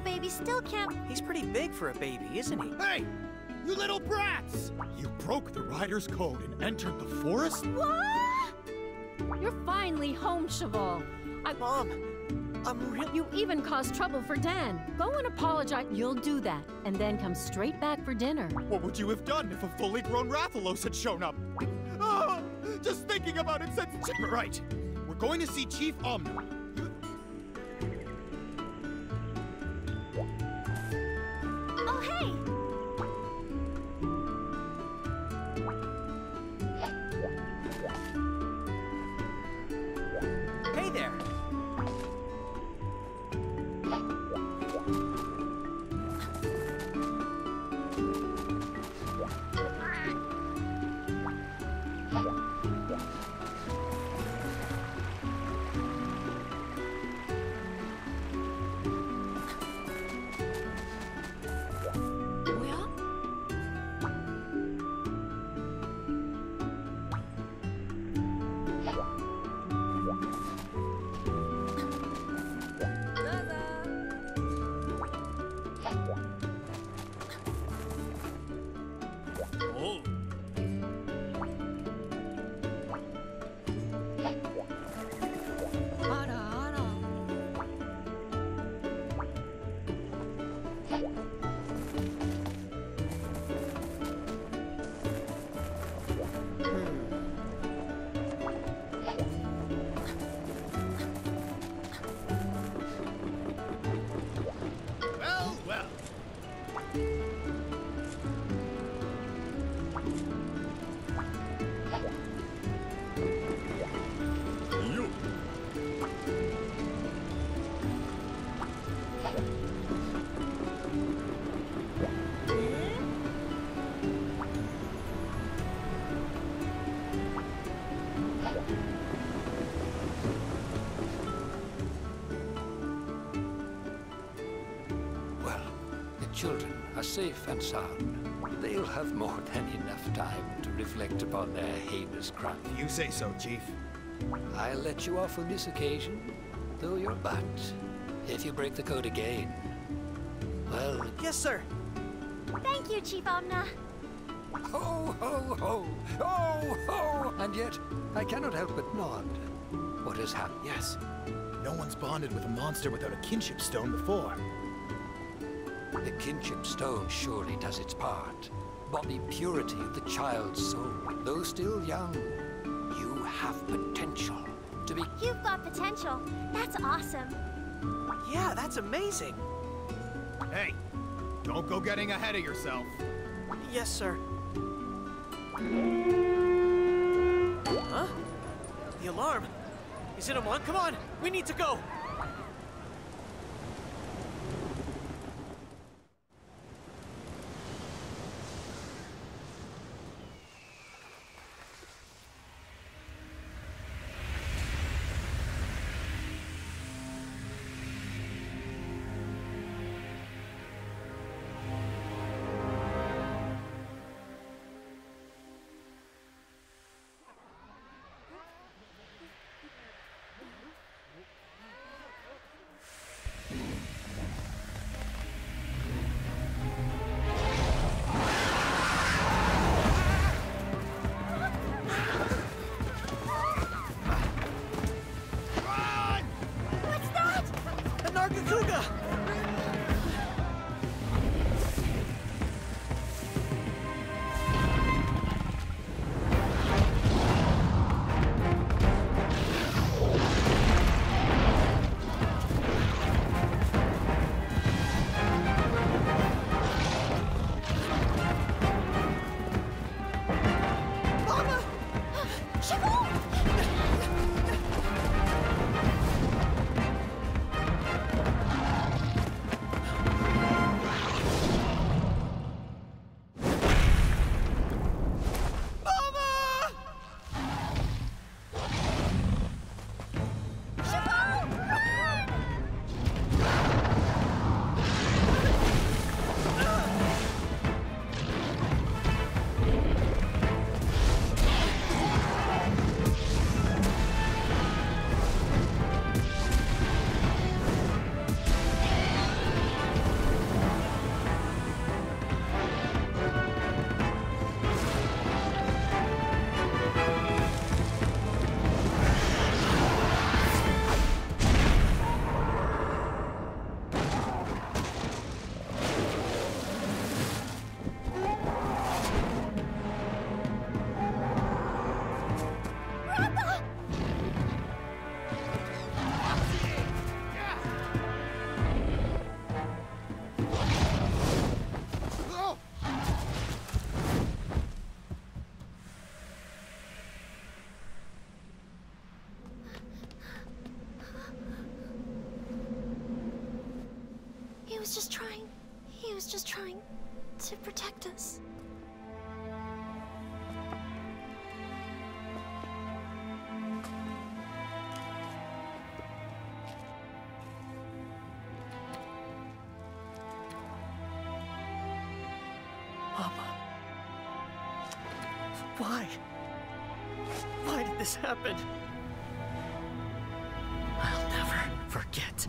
baby still can't... He's pretty big for a baby, isn't he? Hey! You little brats! You broke the rider's code and entered the forest? What? You're finally home, Cheval. Mom, I'm really... You even caused trouble for Dan. Go and apologize. You'll do that, and then come straight back for dinner. What would you have done if a fully grown Rathalos had shown up? Ah, just thinking about it sends... Right. We're going to see Chief Omna. Oh, hey! Hey there! Children are safe and sound. They'll have more than enough time to reflect upon their heinous crime. You say so, Chief. I'll let you off on this occasion, though you're but. If you break the code again, well... Yes, sir. Thank you, Chief Omna. Ho, ho, ho! Ho, ho! And yet, I cannot help but nod. What has happened? Yes. No one's bonded with a monster without a kinship stone before. The kinship stone surely does its part. But the purity of the child's soul, though still young, you have potential to be... You've got potential. That's awesome. Yeah, that's amazing. Hey, don't go getting ahead of yourself. Yes, sir. Huh? The alarm. Is it on? Come on, we need to go. He was just trying to protect us. Mama. Why? Why did this happen? I'll never forget.